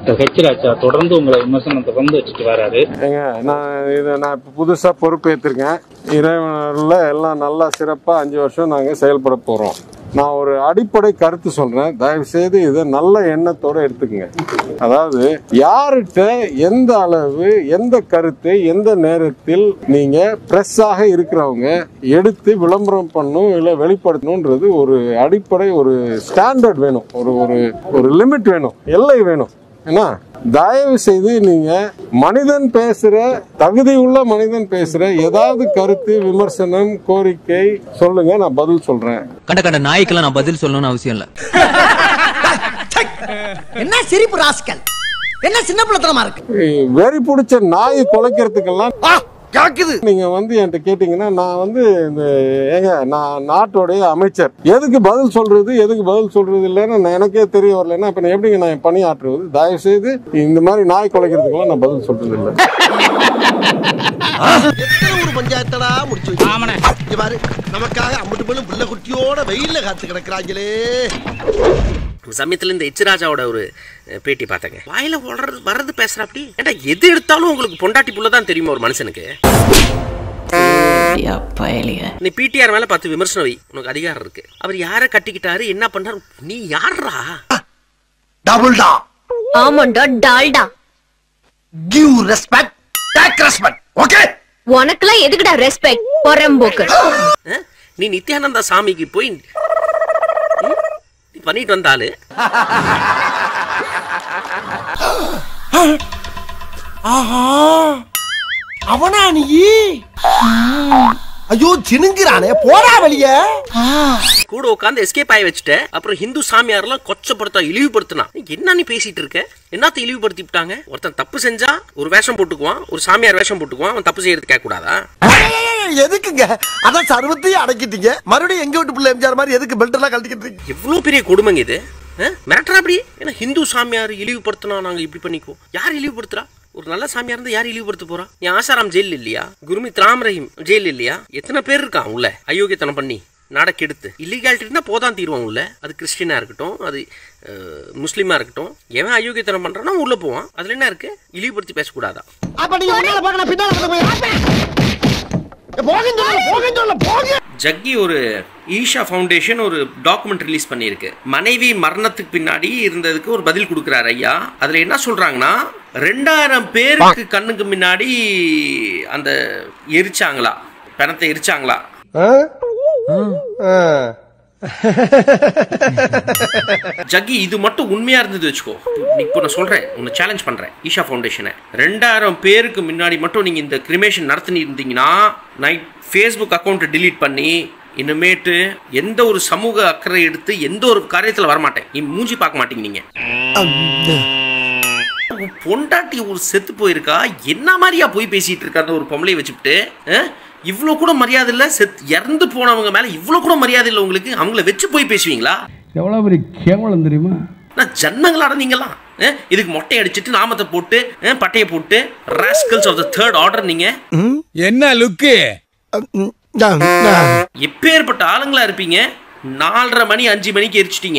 H ராஜா தொடர்ந்து உங்களை விமர்சனம் தொடர்ந்து வச்சுட்டு வராரு. நான் இப்போ புதுசாக பொறுப்பேற்றிருக்கேன். இறைவனில் எல்லாம் நல்லா சிறப்பாக 5 வருஷம் நாங்கள் செயல்பட போகிறோம். நான் ஒரு அடிப்படை கருத்து சொல்றேன், தயவு செய்து இதை நல்ல எண்ணத்தோட எடுத்துக்கங்க. அதாவது யார்கிட்ட எந்த அளவு எந்த கருத்தை எந்த நேரத்தில் நீங்க பிரஸ்ஸாக இருக்கிறவங்க எடுத்து விளம்பரம் பண்ணும் இல்ல வெளிப்படுத்தணும்ன்றது ஒரு அடிப்படை ஒரு ஸ்டாண்டர்ட் வேணும், ஒரு லிமிட் வேணும், எல்லை வேணும். ஏன்னா தயவு செய்து நீங்க மனிதன் பேசுற தகுதி உள்ள மனிதன் பேசுற ஏதாவது கருத்து விமர்சனம் கோரிக்கை சொல்லுங்க, நான் பதில் சொல்றேன். கண்ட நாய்க்கெல்லாம் நான் பதில் சொல்லணும்னு அவசியம் இல்ல. என்ன சிரிப்பு ராஸ்கல், என்ன சின்ன பிள்ளைத்தனமா இருக்கு. வெறி பிடிச்ச நாய் குலைக்கிறதுக்கெல்லாம் நீங்க என்கிட்ட கேட்டீங்கன்னா நான் நான் நாட்டோடைய அமைச்சர், எதுக்கு பதில் சொல்றது இல்லைன்னு எனக்கே தெரிய வரலன்னா இப்ப எப்படிங்க நான் பணியாற்றுவது? தயவு செய்து இந்த மாதிரி நாய் குலைக்கிறதுக்கெல்லாம் நான் பதில் சொல்றது இல்லை. பஞ்சாயத்தடா முடிச்சு பாரு, நமக்காக அம்பட்டு பெண்ணும் புள்ள குட்டியோட வெயில்ல காத்து கிடக்குறாங்களே. சமயத்துல இந்த எச் ராஜாவோட ஒரு பேட்டி பார்த்தேங்க. வாயில வர்றது பேசுற அப்படி ஏன்டா எது எடுத்தாலும் உங்களுக்கு பொண்டாட்டி புள்ளதான் தெரியுமா ஒரு மனுஷனுக்கு? நீ பிடிஆர் மேல 10 விமர்சனம் வை, உனக்கு அதிகாரம் இருக்கு. அவர் யார கட்டிக்கிட்டாரு என்ன பண்ணாரு, நீ யாரா? டபுள்டா ஆமாண்டா Dalda. Give respect, take respect. Okay, உனக்குலாம் எதுக்குடா ரெஸ்பெக்ட்? பொறம்போக்கு. நீ நித்யானந்தா சாமிக்கு போய் பண்ணிட்டு வந்தாலு அவனா நீ? ஐயோ சினுங்கிறானே, போடா வெளிய. கூட உட்காந்து எஸ்கேப் ஆகி வச்சுட்ட. அப்புறம் ஹிந்து சாமியாரெல்லாம் கொச்சப்படுத்த இழிவுபடுத்தினா என்ன நீ பேசிட்டு இருக்க? என்னத்த இழிவுபடுத்தி விட்டாங்க? ஒருத்தன் தப்பு செஞ்சா ஒரு வேஷம் போட்டுக்குவான், ஒரு சாமியார் வேஷம் போட்டுக்குவான், அவன் தப்பு செய்யறது கேட்க கூடாதா? எதுக்குங்க அதான் சர்வத்தையும் அடக்கிட்டீங்க, மறுபடியும் எங்க வீட்டு பிள்ளை எம்ஜிஆர் மாதிரி எதுக்கு பெல்ட் எல்லாம் கழட்டிக்கிட்டு? எவ்வளவு பெரிய கொடுமைங்க இது. மிரட்டுறா அப்படி. ஏன்னா ஹிந்து சாமியார் இழிவுபடுத்தினா நாங்க இப்படி பண்ணிக்குவோம். யார் இழிவுபடுத்துறா? ஒரு நல்ல சாமியார் இருந்தா யார் இழிவுபடுத்த போறா? நீ ஆசாராம் ஜெயில் இல்லையா? குருமித் ராம் ரஹீம் ஜெயில் இல்லையா? எத்தனை பேர் இருக்கான் உள்ள அயோக்கியத்தனம் பண்ணி நாடக்கு எடுத்து? இல்லீகாலிட்டி இருந்தா போதான் தீருவான் உள்ள. அது கிறிஸ்டினா இருக்கட்டும், அது முஸ்லீமா இருக்கட்டும், எவன் அயோக்கியத்தனம் பண்றானா உள்ள போவான். அதுல என்ன இருக்கு? இழிவுபடுத்தி பேசக்கூடாதா? ஜக்கி ஒரு ஈஷா ஃபவுண்டேஷன் ஒரு டாக்குமெண்ட் ரிலீஸ் பண்ணியிருக்கு. மனைவி மரணத்துக்கு பின்னாடி இருந்ததுக்கு ஒரு பதில் கொடுக்குறாரு ஐயா. அதுல என்ன சொல்றாங்கன்னா 2000 பேருக்கு கண்ணுக்கு முன்னாடி அந்த எரிச்சாங்களா, பணத்தை எரிச்சாங்களா. ஜக்கி இது மட்டும் உண்மையா இருந்தது வச்சுக்கோ, இப்போ நான் சொல்றேன், உன்னை சேலஞ்ச் பண்றேன். ஈஷா ஃபவுண்டேஷனை 2000 பேருக்கு முன்னாடி மட்டும் நீங்க இந்த கிரிமேஷன் நடத்தி இருந்தீங்கன்னா நைட் ஃபேஸ்புக் அக்கௌண்ட்டை டிலீட் பண்ணி இனிமேட்டு எந்த ஒரு சமூக அக்கறை எடுத்து எந்த ஒரு காரியத்தில் வரமாட்டேன், நீ மூஞ்சி பார்க்க மாட்டீங்க. நீங்க பொண்டாட்டி ஒரு செத்து போயிருக்கா, என்ன மாதிரியா போய் பேசிட்டு இருக்க? அந்த ஒரு பொம்பளையை வச்சுக்கிட்டு இவ்வளோ கூட மரியாதை இல்லை. இறந்து போனவங்க மேலே இவ்வளோ கூட மரியாதை இல்லை உங்களுக்கு. அவங்கள வச்சு போய் பேசுவீங்களா? எவ்வளோ பெரிய கேவலம் தெரியுமா? நான் ஜன்மங்களாட நீங்களாம் இதுக்கு மொட்டை அடிச்சுட்டு நாமத்தை போட்டு பட்டையை போட்டு rascals of the third order. நீங்க என்ன லுக்கு? எப்பேற்பட்ட ஆளுங்களா இருப்பீங்க? 4:30 மணி 5 மணிக்கு எரிச்சிட்டீங்க.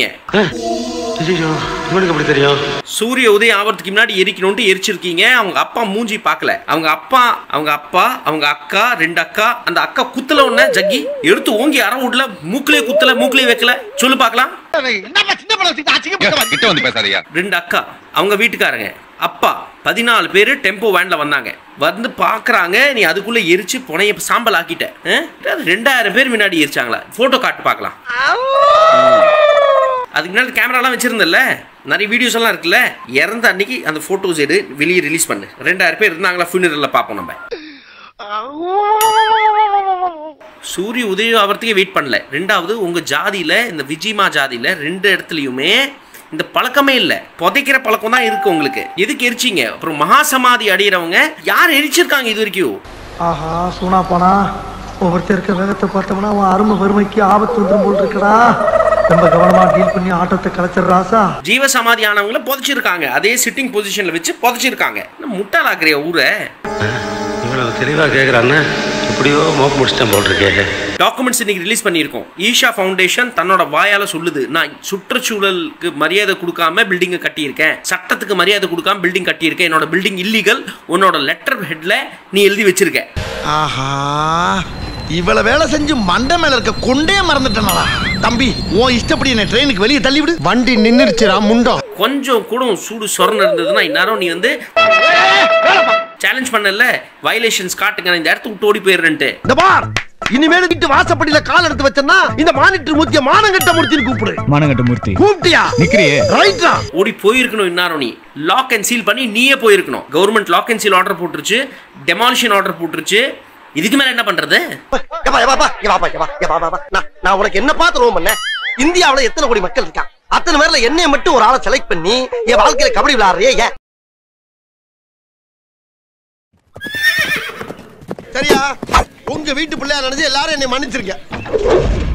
சூரிய உதயம் ஆவறதுக்கு முன்னாடி எரிக்கணும்னு எரிச்சிருக்கீங்க. அவங்க அப்பா மூஞ்சி பார்க்கல. அவங்க அப்பா, அவங்க அக்கா, 2 அக்கா. அந்த அக்கா குத்தல ஒண்ணு ஜக்கி எடுத்து ஓங்கி அற விடல, மூக்கிலே குத்தல, மூக்கிலே வைக்கல. சொல்லு பார்க்கலாம். 2 அக்கா, அவங்க வீட்டுக்காரங்க, அப்பா, 14 பேரு டெம்போ வேன்ல வந்தாங்க. வந்து பாக்குறாங்க, நீ அதுக்குள்ள எரிச்சு புனைய சாம்பல் ஆக்கிட்ட. 2000 பேர் முன்னாடி எரிச்சாங்களா? போட்டோ காட்டு பார்க்கலாம். அதுக்கு முன்னாடி கேமராலாம் வச்சிருந்தல, நிறைய வீடியோஸ் எல்லாம் இருக்குல்ல. இறந்த அன்னைக்கு அந்த போட்டோஸ் எடு, வெளியே ரிலீஸ் பண்ணு. 2000 பேர் இருந்தாங்களா ஃபியூனரல்ல பார்ப்போம் நம்ம. சூரிய உதயம் ஆகிறதுக்கே வெயிட் பண்ணல. 2வது உங்க ஜாதியில, இந்த விஜிமா ஜாதியில 2 இடத்துலயுமே இந்த பழக்கமே இல்ல. புதைக்கிற பழக்கம் தான் இருக்கு உங்களுக்கு. எதுக்கு எரிச்சிங்க? அப்புறம் மகா சமாதி அடையிறவங்க யார் எரிச்சிருக்காங்க இது வரைக்கும்? ஆஹா சூனா போனா ஒவ்வொருத்தருக்க வேகத்தை பார்த்தோம்னா அவன் அருமை வறுமைக்கு ஆபத்து வந்துடும் போல் இருக்கடா. ரொம்ப கவனமா டீல் பண்ணி ஆட்டத்தை கலைச்சிடுறாசா. ஜீவ சமாதி ஆனவங்கள புதைச்சிருக்காங்க. அதே சிட்டிங் பொசிஷன்ல வச்சு புதைச்சிருக்காங்க. முட்டாளாக்குறிய ஊரை இவ்வளவு தெளிவா கேக்குறான்னு எப்படியோ மோக்க முடிச்சிட்டேன் போல் இருக்கே. டாக்குமெண்ட்ஸ் இன்னைக்கு ரிலீஸ் பண்ணியிருக்கோம். ஈஷா ஃபவுண்டேஷன் தன்னோட வாயால சொல்லுது, நான் சுற்றுச்சூழலுக்கு மரியாதை கொடுக்காம பில்டிங்கை கட்டியிருக்கேன், சட்டத்துக்கு மரியாதை கொடுக்காம பில்டிங் கட்டியிருக்கேன், என்னோட பில்டிங் இல்லீகல், உன்னோட லெட்டர் ஹெட்ல நீ எழுதி வச்சிருக்க. ஆஹா, இவ்வளவு வேலை செஞ்சு மண்டை மேல இருக்க கொண்டே மறந்துட்டேனா தம்பி. உன் இஷ்டப்படி என்ன ட்ரெயினுக்கு வெளியே தள்ளி விடு. வண்டி நின்னுடுச்சுடா முண்டம். கொஞ்சம் கூட சூடு சொரண இருந்ததுன்னா இந்நேரம் நீ வந்து சேலஞ்ச் பண்ணல, வயலேஷன்ஸ் காட்டுங்க, இந்த இடத்துக்கு விட்டு ஓடி போயிடுறேன்ட்டு. இந்த பார், இனிமேல் வீட்டு வாசப்படியில கால் எடுத்து வச்சேன்னா இந்த மானிட்டர் மூர்த்திய மானங்கட்ட மூர்த்தின்னு கூப்பிடு. மானங்கட்ட மூர்த்தி கூப்பிட்டியா? நிக்கிறியே. ரைட்டா. ஓடி போயிருக்கணும். இந்நேரம் நீ லாக் அண்ட் சீல் பண்ணி நீயே போயிருக்கணும். Government lock and seal order போட்டுருச்சு, டெமாலிஷன் ஆர்டர் போட்டுருச்சு. இதுக்கு மேல என்ன பண்றது? நான் உனக்கு என்ன பார்த்து ரோம் பண்ண? இந்தியாவுல எத்தனை கோடி மக்கள் இருக்கா? அத்தனை பேர்ல என்னைய மட்டும் ஒரு ஆளை செலக்ட் பண்ணி என் வாழ்க்கையில கபடி விளையாடுறியே ஏன்? சரியா? உங்க வீட்டு பிள்ளையா நினைச்சு எல்லாரும் என்னை மன்னிச்சிருக்க.